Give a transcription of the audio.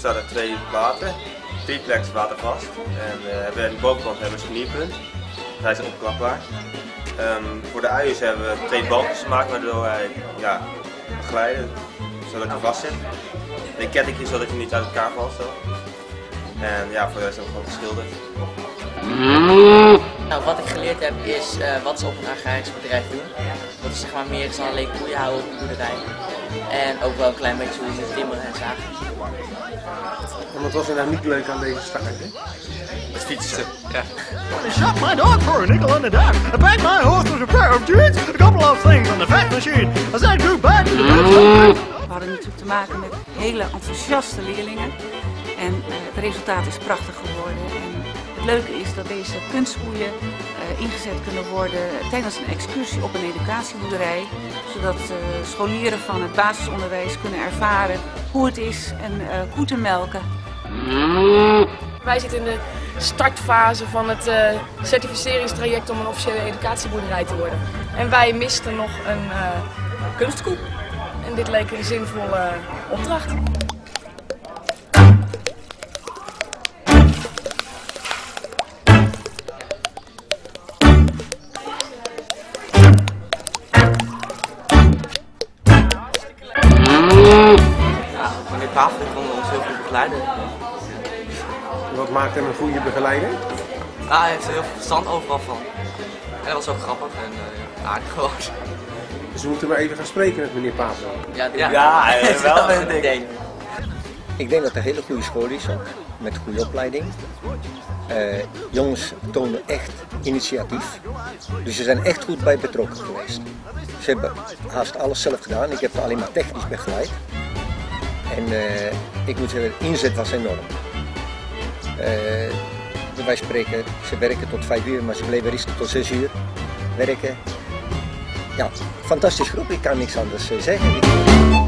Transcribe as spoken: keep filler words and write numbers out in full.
staan er twee platen, triplex watervast. En uh, hebben we aan de bovenkant hebben we een scharnierpunt. Zij zijn opklapbaar. Um, voor de uiers hebben we twee balkjes gemaakt waardoor wij ja, glijden, zodat hij vast zit. Een kettingje zodat hij niet uit elkaar valt. Zo. En ja, voor de rest hebben we gewoon geschilderd. Nou, wat ik geleerd heb is uh, wat ze op een agrarisch bedrijf doen. Dat is zeg maar meer dan alleen koeien houden op de boerderij. En ook wel een klein beetje hoe ze timmeren en zagen. En wat was er nou niet leuk aan deze staart? Het fietsen. Ja. I shot my dog for a nickel on the dime. I packed my horse with a pair of jeans, a couple of things on the fat machine. I said goodbye to the best. We hadden natuurlijk te maken met hele enthousiaste leerlingen. En uh, het resultaat is prachtig geworden. En het leuke is dat deze kunstkoeien uh, ingezet kunnen worden tijdens een excursie op een educatieboerderij. Zodat uh, scholieren van het basisonderwijs kunnen ervaren hoe het is een uh, koe te melken. Wij zitten in de startfase van het uh, certificeringstraject om een officiële educatieboerderij te worden. En wij misten nog een uh, kunstkoe. En dit leek een zinvolle opdracht. Meneer Pavel kon ons heel goed begeleiden. Wat maakt hem een goede begeleider? Ja, hij heeft er heel veel verstand overal van. En dat was ook grappig en uh, aardig gewoon. Dus we moeten maar even gaan spreken met meneer Pavel. Ja, ja, ja, ja wel een ding. Ik denk dat het een hele goede school is ook, met een goede opleiding. Uh, jongens tonen echt initiatief. Dus ze zijn echt goed bij betrokken geweest. Ze hebben haast alles zelf gedaan. Ik heb het alleen maar technisch begeleid. En uh, ik moet zeggen, de inzet was enorm. Uh, wij spreken, ze werken tot vijf uur, maar ze bleven rustig tot zes uur werken. Ja, fantastisch groep, ik kan niks anders zeggen.